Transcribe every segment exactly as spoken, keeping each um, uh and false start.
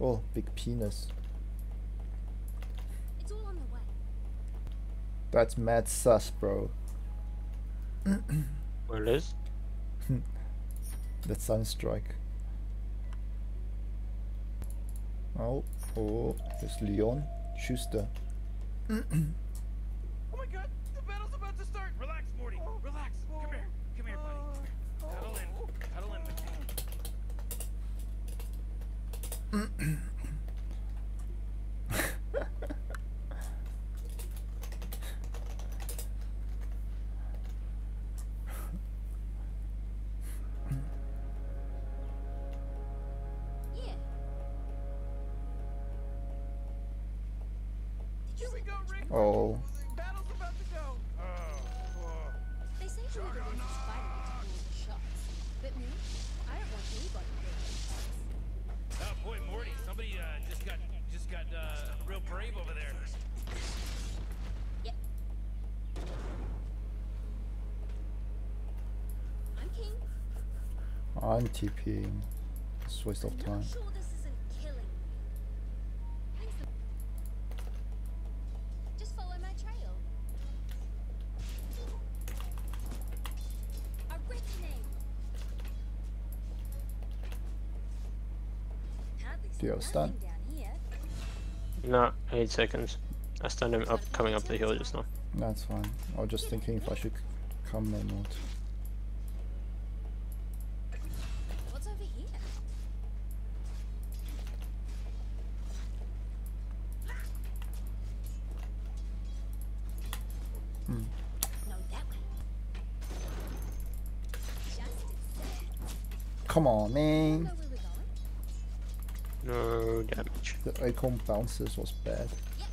Oh, big penis. It's all on the way. That's mad sus, bro. Where it is? That Sunstrike. Oh, oh, here's Leon. Schuster. Oh my god, the battle's about to start! Relax, Morty, relax. Come here, come here, buddy. Cuddle in, cuddle in with me. Yeah. Did you Here we go, Rick. Oh. The battle's about to go. Oh, oh. They say whoever wins this fight will take the shots. But me, I don't want anybody to Oh boy, Morty, somebody uh, just got just got uh, real brave over there. Yep. I'm king. I'm TPing. It's a waste of I'm time. not sure this isn't killing me. Thanks a- Just follow my trail. A reckoning. Hardly see Do you have stun? nothing down here. No, eight seconds. I stunned him up coming up the hill just now. That's fine. I was just thinking if I should come or not. What's over here? Hmm. No, that way. Just exact. Come on, man. Know where we're going? No damage. The icon bounces was bad. Yep.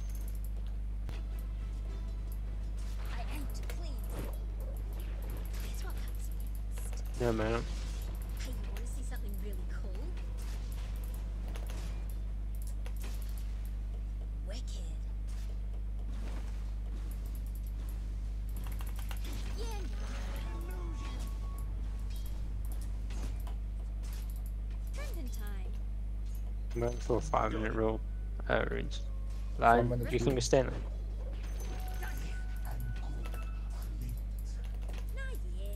I aim to please. Here's what comes next. No mana. Hey, you want to see something really cool? Wicked. Yeah, no. Trending time. I'm going for a five minute rule. Uh, runes. Line, minute do you rule. think we stay in there? Nah, yeah.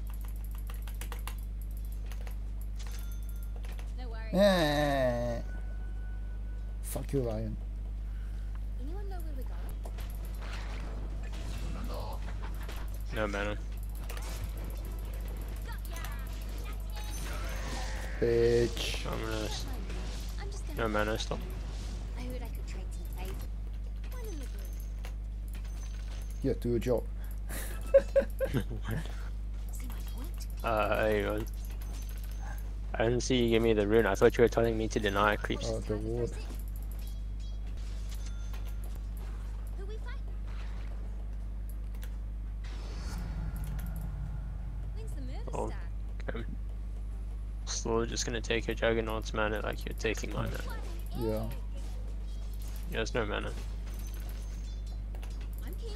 No worries. Eh. Fuck you, Ryan. Anyone know where we're going? No mana. Bitch. I'm gonna. s- I'm just gonna. No mana, stop. I heard I could trade some favors. One in the group. Yeah, do a job. See my point? Uh, there you go. I didn't see you give me the rune. I thought you were telling me to deny creeps. Oh, the ward. Who we fighting? When's the murder Oh. start? Okay. Slowly just gonna take your juggernaut's mana like you're taking my mana. Yeah. Yeah, there's no mana. I'm king.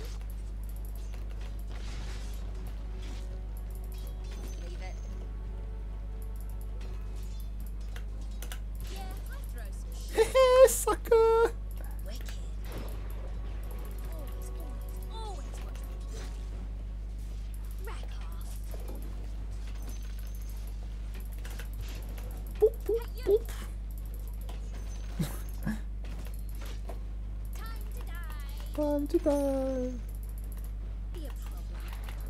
Leave it. Yeah, I throw some shit. Sucker! Wicked. Always, always, always watch me. Rack off. Boop, boop, Hey, you. boop. Time to die. Time to die. Be a problem.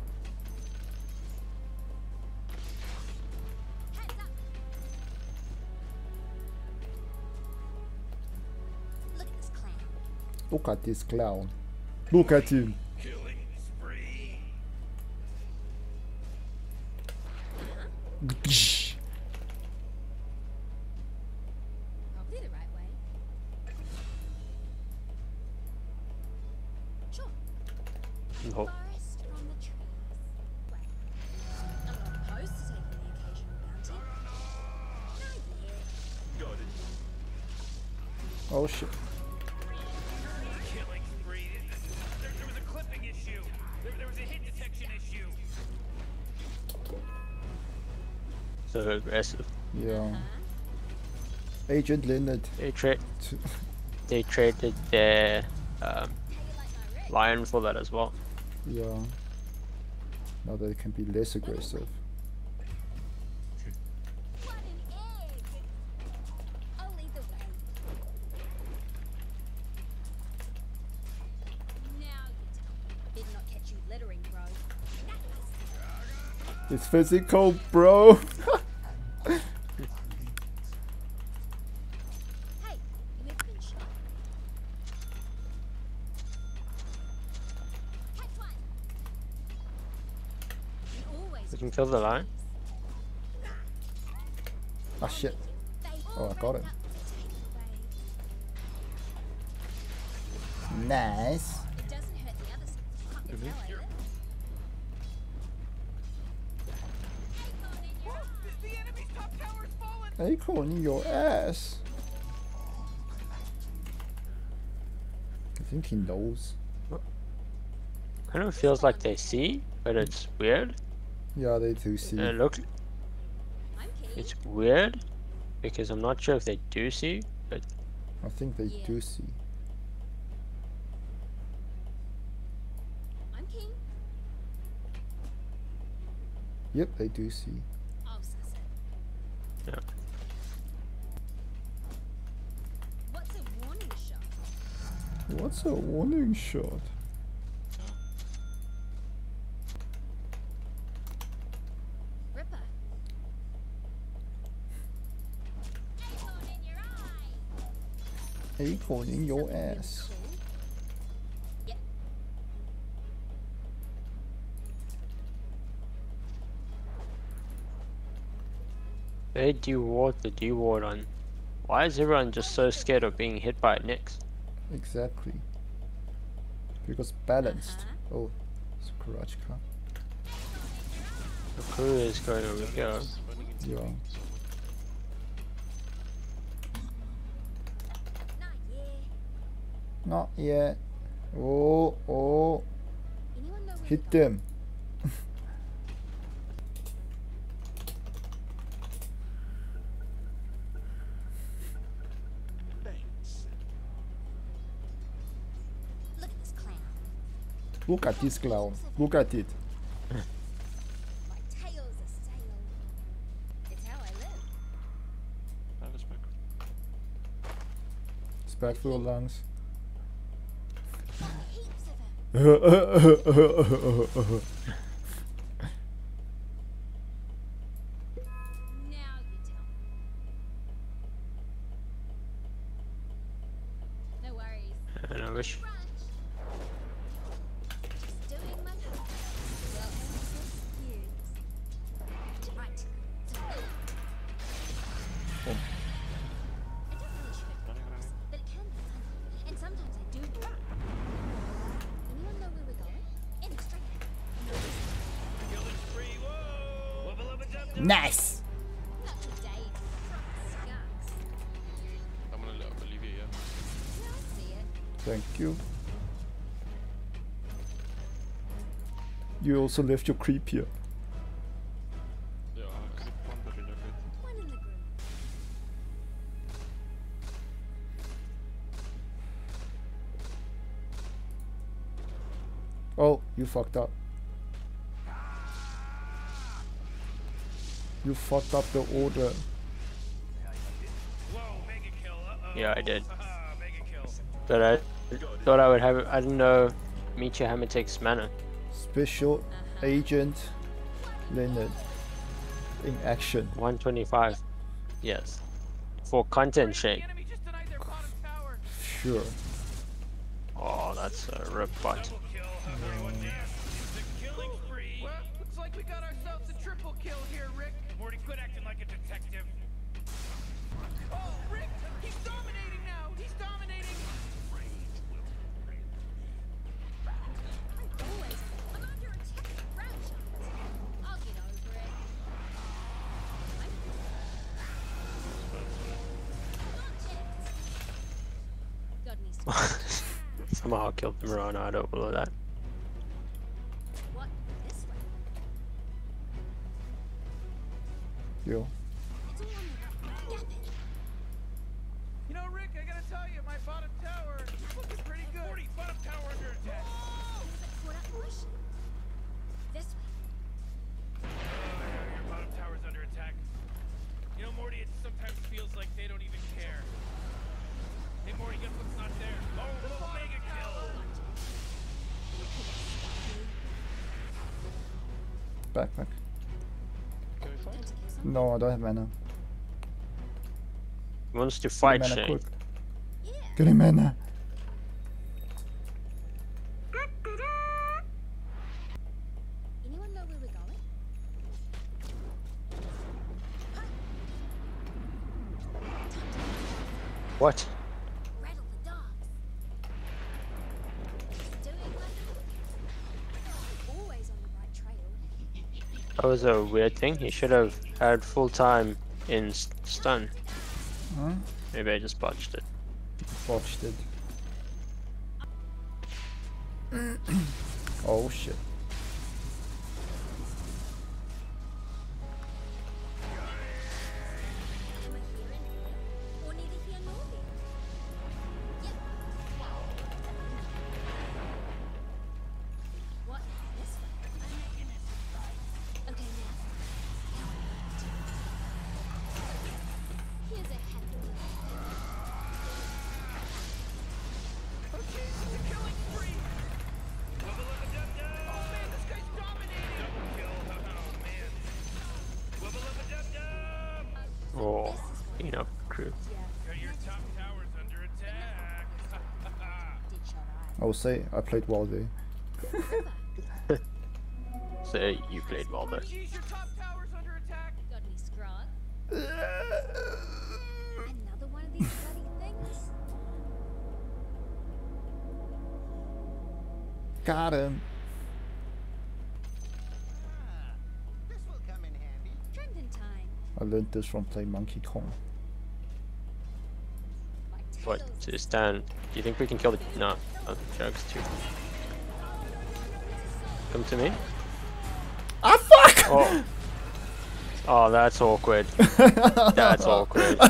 Heads up. Look at this clown. Look at this clown. Look at him. Killing spree. Probably the right way. Sure. Oh, Forest from the trees. Wait. I'm not opposed to taking the occasional bounty. No, yeah. Got it. Oh shit. Killing spree. There, there was a clipping issue. There, there was a hit detection issue. so aggressive. Yeah. Huh? Agent Leonard. They trade. They traded their um, lion for that as well. Yeah. Now they can be less aggressive. What an egg! I'll lead the way. Now you tell me. Did not catch you littering, bro. It's physical, bro. Hey, you have been shot. Catch one. And always We can kill the lion. Ah shit. they Oh, I got it. up to take away. Nice. It doesn't hurt the other side. It's how I live. Acorn in your eye. The, the enemy's top tower has fallen. Acorn in your ass. I think he knows. Kind of feels like they see, but it's weird. Yeah, they do see. It looks. I'm keen. It's weird because I'm not sure if they do see, but I think they Yeah. do see. I'm keen. Yep, they do see. I'll suss it. yeah. What's a warning shot? What's a warning shot? Ripper. Acorn in your eye. Acorn in your Something really ass. cool. Yep. They deward the deward on. Why is everyone just so scared of being hit by Nyx? Exactly. Because balanced. Uh-huh. Oh, it's a Karachka. The crew is going over here. Yeah. Not yet. Not yet. Oh, oh. Anyone know where Hit we got them. Look at this clown. Look at this clown. Look at it. My tail's a sail. It's how I live. That was back. It's bad for your lungs. Heaps of 'em. Now you tell me. No worries. And I wish. Brunch. Just doing my part. Well, excuse. Right. So, Boom. I don't really shoot at dogs, but it can be fun. And sometimes I do run. Anyone know where we're going? In the straight ahead. Killing spree. Whoa. Wubba lubba dub dub. Nice. Not today, proper skunks. I'm gonna let- leave you, yeah. Yeah, I see it. Thank you. You also left your creep here. Ja, ik zit gewoon bij de jacket. One in the group. Oh, you fucked up. You fucked up the order. Whoa, mega kill. Uh-oh. Yeah, I did. Haha, mega kill. But I thought I would have. I didn't know Meteor Hammer takes mana. Special Agent Leonard in action. one twenty-five. Yes. For content The shake. enemy just denied their bottom tower. Sure. Oh, that's a rip bot. Double kill. Everyone dance. It's a killing spree. Well, looks like we got ourselves a triple kill here, Rick. Morty, quit acting like a detective. Oh, Rick, he's dominating now. He's dominating. Always. I'm under attack. Round shots. I'll get over it. I'm God needs to Somehow I killed the Mirana out of all of that. what this way? Yo. It's all on the right. Gap it. push. This way. Your bottom tower's under attack. You know, Morty, it sometimes feels like they don't even care. Hey, Morty, guess what's not there? Oh, the mega kill! Back, back. Can we fight? Time to kill something. No, I don't have mana. He wants to Get fight mana Shane. quick. Yeah. Get him mana. Anyone know where we're going? What? Rattle the dogs. Doing my I'm always on the right trail. That was a weird thing. He should have had full time in s- stun. Huh? Maybe I just botched it. Botched it. Oh shit. Am I here in here? Or neither here nor there? Yep. What? This way? Okay, now. Here's a happy Oh, Jesus, the killing spree! Wubba lubba dub dub! Oh man, this guy's dominating! Double kill, oh man. Wubba lubba dub dub! Oh, you know, crew. Got your top towers under attack! did shut eye. I will say I played well there. So you played well there. Jeez, your top tower's under attack! Got any scrog? Another one of these bloody things? Got him. This will come in handy. Trending time. I learned this from playing Monkey Kong. My What? tail's To stand. Do you think we can kill the. No. Oh, jokes too. Come to me? Ah fuck! Oh. Oh, that's awkward. That's awkward.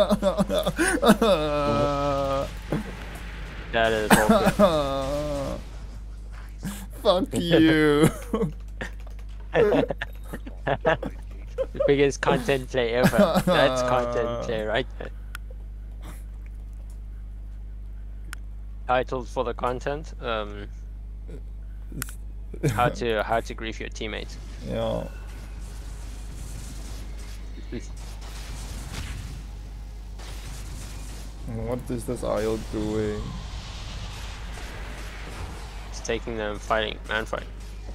That is awkward. Fuck you. The biggest content play ever. That's content play right there. Title for the content, um, how to how to grief your teammates. Yeah. What is this I O doing? It's taking them fighting, man fight.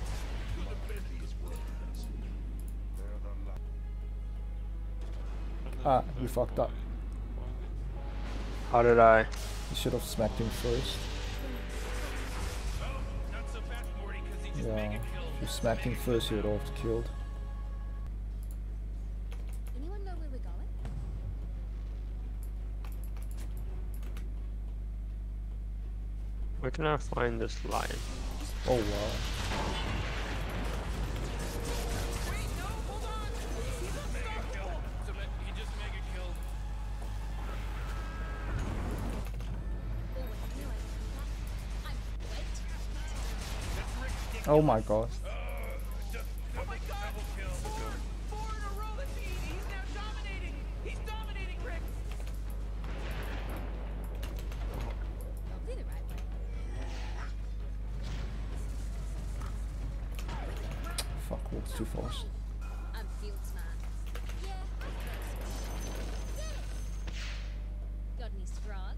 Ah, we fucked up. How did I? You should have smacked him first. Not so fast, Morty, because he just Yeah. mega If killed. you smacked him first, you would have killed. Anyone know where we're going? Where can I find this lion? Oh wow. Wait, no, hold on! He's unstoppable! So that he just mega killed. Always knew I'd do that. I'm wet. That's Rick's dick. Oh my god. Oh my god! Double kill. Four! Four in a row! That's easy! He's now dominating! He's dominating, Rick! Probably the right way. Fuck, walks too fast. I'm field smart. Yeah, I guess. Got any scrog?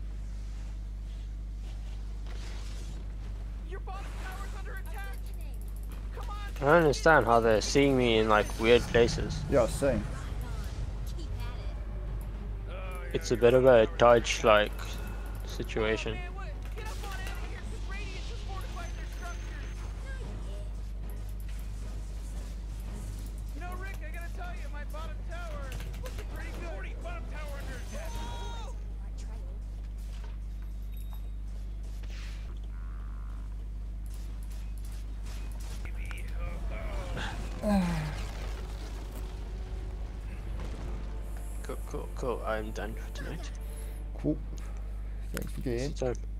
Your bottom tower's under attack! Come on! I don't understand how they're seeing me in like weird places. Yeah, same. Keep at it. Oh, It's a bit of a dodge like situation. man, what? Get up on out of here, because Radiant just fortified their structures! You know, Rick, I gotta tell you, my bottom tower looking pretty good. Morty, bottom tower under attack! Oh! Right trail. Cool, cool, cool. I'm done for tonight. Cool. Thanks for game. So